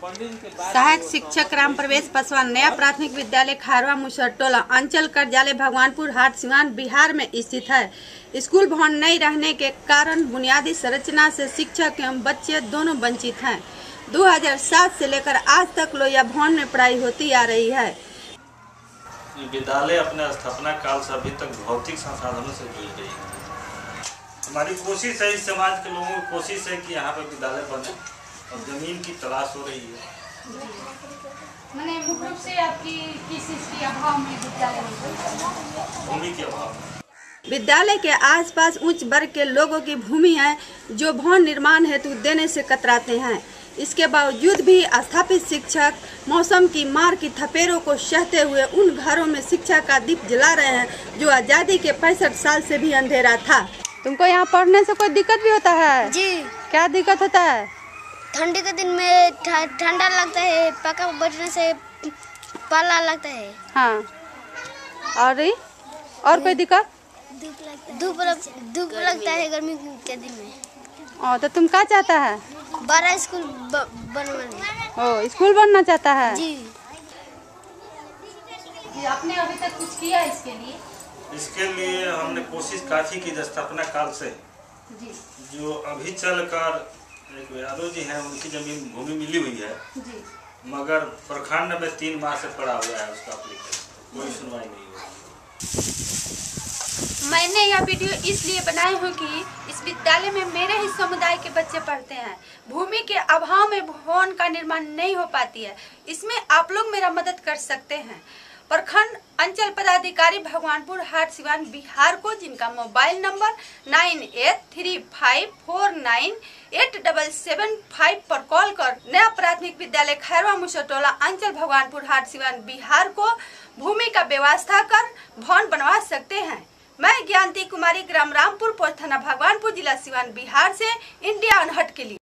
सहायक शिक्षक राम प्रवेश पासवान नया प्राथमिक विद्यालय खारवा मुसरटोला अंचल करजाले भगवानपुर हाट सिवान बिहार में स्थित है। स्कूल भवन नहीं रहने के कारण बुनियादी संरचना से शिक्षक एवं बच्चे दोनों वंचित हैं। 2007 से लेकर आज तक लोहिया भवन में पढ़ाई होती आ रही है। विद्यालय अपने स्थापना काल से अभी तक भौतिक संसाधनों से जुड़ी गई है। हमारी कोशिश है, इस समाज के लोगों की कोशिश है कि यहाँ पर विद्यालय बने और जमीन की तलाश हो रही है। मैंने मुख्य रूप से आपकी किस चीज की अभाव में विद्यालय भूमि के अभाव में। विद्यालय के आसपास उच्च वर्ग के लोगों की भूमि है जो भवन निर्माण हेतु देने से कतराते हैं। इसके बावजूद भी स्थापित शिक्षक मौसम की मार की थपेड़ों को सहते हुए उन घरों में शिक्षा का दीप जला रहे हैं जो आज़ादी के 65 साल से भी अंधेरा था। तुमको यहाँ पढ़ने से कोई दिक्कत भी होता है? जी। क्या दिक्कत होता है? ठंडी के दिन में ठंडा लगता है, पक्का बैठने से पाला लगता है। हाँ। और कोई दिक्कत? धूप लगता है गर्मी के दिन में। तो तुम क्या चाहता है? बड़ा स्कूल बनवाने। स्कूल बनना चाहता है? जी। आपने अभी तक कुछ किया इसके लिए? इसके लिए हमने कोशिश काफी की स्थापना काल से जी। जो अभी चलकर एक यादव जी हैं, उनकी जमीन भूमि मिली हुई है जी। मगर प्रखंड में 3 माह से पड़ा हुआ है, उसका एप्लीकेशन कोई सुनवाई नहीं हुई। मैंने यह वीडियो इसलिए बनाई हूँ कि इस विद्यालय में मेरे ही समुदाय के बच्चे पढ़ते हैं। भूमि के अभाव में भवन का निर्माण नहीं हो पाती है। इसमें आप लोग मेरा मदद कर सकते हैं। प्रखंड अंचल पदाधिकारी भगवानपुर हाट सिवान बिहार को, जिनका मोबाइल नंबर 9835498775 पर कॉल कर नया प्राथमिक विद्यालय खैरवा मुसरटोला अंचल भगवानपुर हाट सिवान बिहार को भूमि का व्यवस्था कर भवन बनवा सकते हैं। मैं ज्ञानती कुमारी, ग्राम रामपुर, पोस्ट थाना भगवानपुर, जिला सिवान बिहार से इंडिया अनहट के लिए।